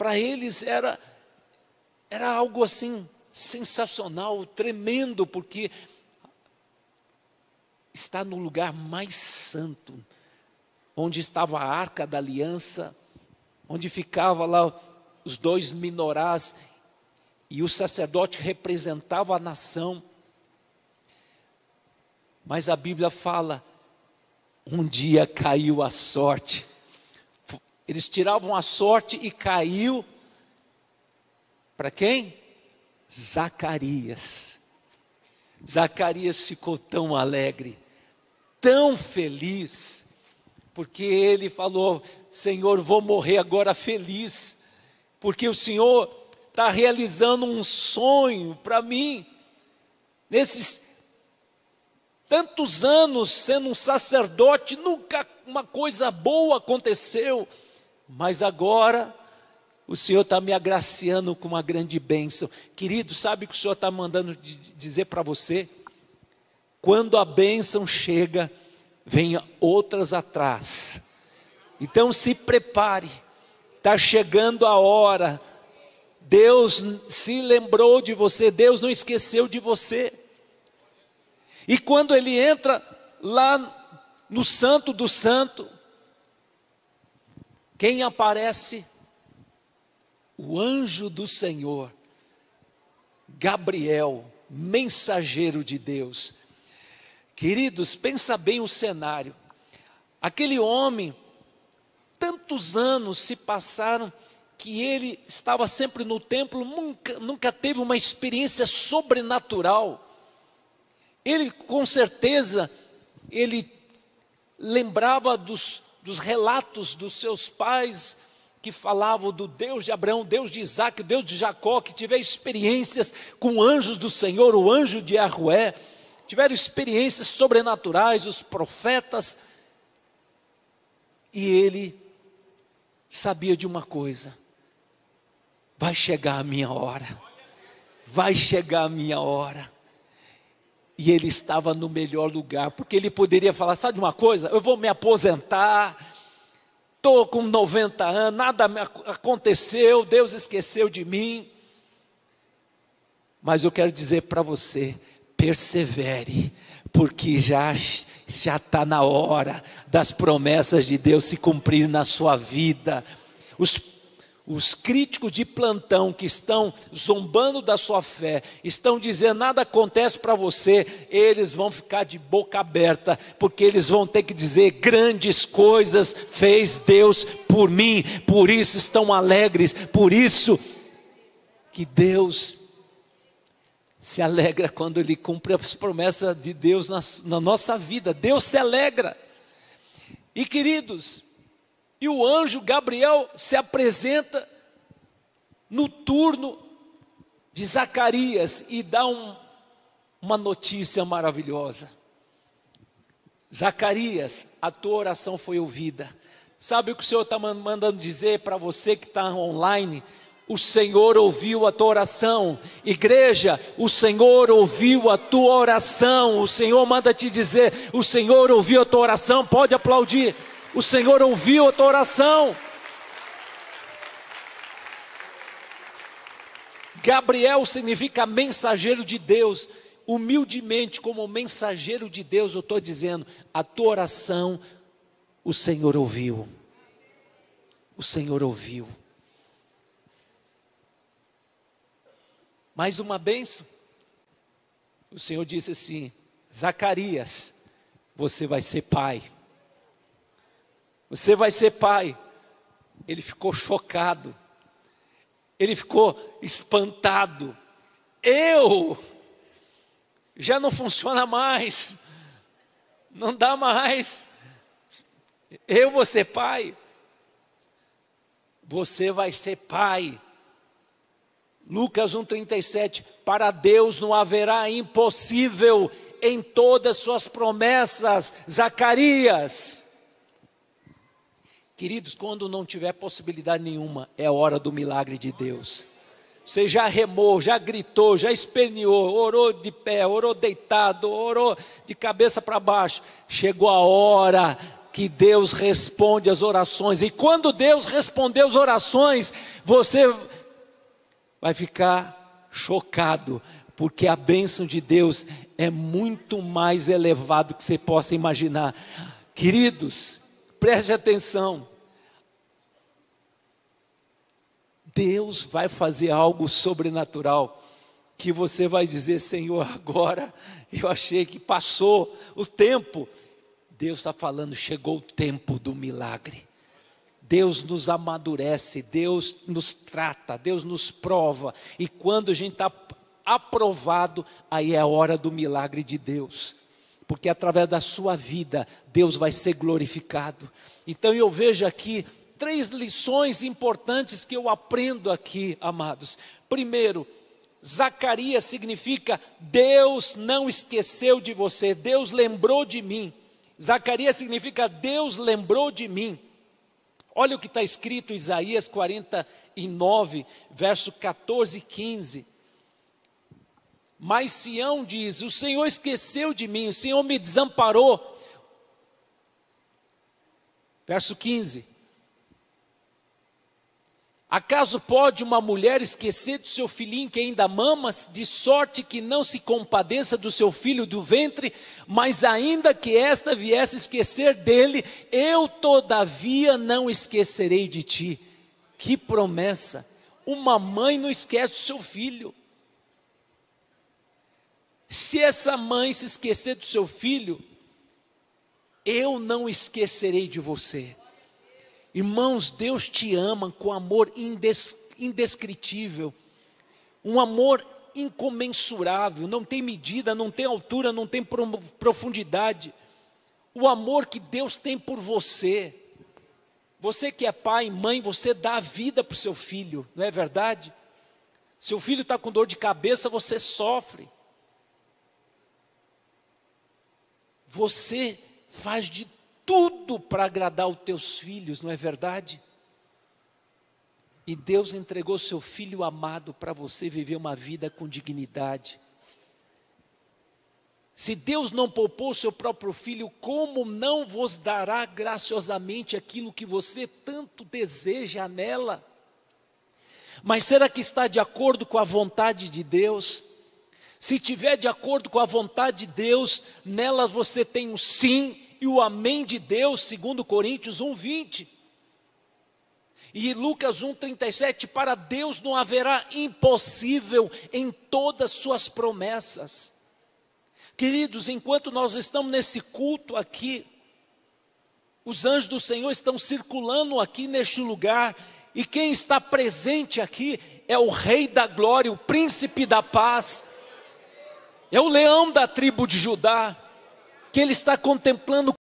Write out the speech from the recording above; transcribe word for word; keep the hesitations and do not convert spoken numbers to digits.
para eles era, era algo assim sensacional, tremendo, porque está no lugar mais santo, onde estava a arca da aliança, onde ficava lá os dois menorás, e o sacerdote representava a nação. Mas a Bíblia fala, um dia caiu a sorte, eles tiravam a sorte e caiu, para quem? Zacarias. Zacarias ficou tão alegre, tão feliz, porque ele falou: Senhor, vou morrer agora feliz, porque o Senhor está realizando um sonho para mim, nesses tantos anos sendo um sacerdote, nunca uma coisa boa aconteceu, mas agora o Senhor está me agraciando com uma grande bênção. Querido, sabe o que o Senhor está mandando dizer para você? Quando a bênção chega, venha outras atrás. Então se prepare, está chegando a hora. Deus se lembrou de você, Deus não esqueceu de você. E quando ele entra lá no Santo do Santo, quem aparece? O anjo do Senhor, Gabriel, mensageiro de Deus. Queridos, pensa bem o cenário. Aquele homem, tantos anos se passaram, que ele estava sempre no templo, nunca, nunca teve uma experiência sobrenatural. Ele, com certeza, ele lembrava dos, dos relatos dos seus pais, que falavam do Deus de Abraão, Deus de Isaac, Deus de Jacó, que tiveram experiências com anjos do Senhor, o anjo de Arrué, tiveram experiências sobrenaturais, os profetas, e ele sabia de uma coisa: vai chegar a minha hora, vai chegar a minha hora. E ele estava no melhor lugar, porque ele poderia falar: sabe de uma coisa, eu vou me aposentar, estou com noventa anos, nada aconteceu, Deus esqueceu de mim. Mas eu quero dizer para você, persevere, porque já já está na hora das promessas de Deus se cumprir na sua vida. Os Os críticos de plantão que estão zombando da sua fé, estão dizendo nada acontece para você, eles vão ficar de boca aberta, porque eles vão ter que dizer: grandes coisas fez Deus por mim, por isso estão alegres, por isso que Deus se alegra quando Ele cumpre as promessas de Deus na, na nossa vida. Deus se alegra. E queridos, e o anjo Gabriel se apresenta no turno de Zacarias e dá um, uma notícia maravilhosa. Zacarias, a tua oração foi ouvida. Sabe o que o Senhor está mandando dizer para você que está online? O Senhor ouviu a tua oração. Igreja, o Senhor ouviu a tua oração. O Senhor manda te dizer: o Senhor ouviu a tua oração. Pode aplaudir. O Senhor ouviu a tua oração. Gabriel significa mensageiro de Deus. Humildemente, como mensageiro de Deus, eu estou dizendo: a tua oração, o Senhor ouviu. O Senhor ouviu. Mais uma bênção. O Senhor disse assim: Zacarias, você vai ser pai. Você vai ser pai. Ele ficou chocado. Ele ficou espantado. Eu? Já não funciona mais. Não dá mais. Eu vou ser pai. Você vai ser pai. Lucas um, trinta e sete. Para Deus não haverá impossível em todas suas promessas. Zacarias. Queridos, quando não tiver possibilidade nenhuma, é a hora do milagre de Deus. Você já remou, já gritou, já esperneou, orou de pé, orou deitado, orou de cabeça para baixo. Chegou a hora que Deus responde às orações. E quando Deus responder as orações, você vai ficar chocado, porque a bênção de Deus é muito mais elevado que você possa imaginar. Queridos, preste atenção. Deus vai fazer algo sobrenatural, que você vai dizer: Senhor, agora eu achei que passou o tempo. Deus está falando, chegou o tempo do milagre. Deus nos amadurece, Deus nos trata, Deus nos prova. E quando a gente está aprovado, aí é a hora do milagre de Deus. Porque através da sua vida, Deus vai ser glorificado. Então eu vejo aqui três lições importantes que eu aprendo aqui, amados. Primeiro, Zacarias significa Deus não esqueceu de você, Deus lembrou de mim. Zacarias significa Deus lembrou de mim. Olha o que está escrito em Isaías quarenta e nove, verso quatorze e quinze. Mas Sião diz: o Senhor esqueceu de mim, o Senhor me desamparou. Verso quinze. Acaso pode uma mulher esquecer do seu filhinho que ainda mama, de sorte que não se compadeça do seu filho do ventre? Mas ainda que esta viesse esquecer dele, eu todavia não esquecerei de ti. Que promessa! Uma mãe não esquece do seu filho. Se essa mãe se esquecer do seu filho, eu não esquecerei de você. Irmãos, Deus te ama com amor indes, indescritível, um amor incomensurável, não tem medida, não tem altura, não tem profundidade. O amor que Deus tem por você. Você que é pai e mãe, você dá a vida para o seu filho, não é verdade? Seu filho está com dor de cabeça, você sofre. Você faz de tudo para agradar os teus filhos, não é verdade? E Deus entregou seu Filho amado para você viver uma vida com dignidade. Se Deus não poupou o seu próprio Filho, como não vos dará graciosamente aquilo que você tanto deseja nela? Mas será que está de acordo com a vontade de Deus? Se tiver de acordo com a vontade de Deus, nelas você tem um sim e o amém de Deus, segundo Coríntios um, vinte. E Lucas um, trinta e sete, para Deus não haverá impossível em todas suas promessas. Queridos, enquanto nós estamos nesse culto aqui, os anjos do Senhor estão circulando aqui neste lugar, e quem está presente aqui é o Rei da Glória, o Príncipe da Paz, é o leão da tribo de Judá, que Ele está contemplando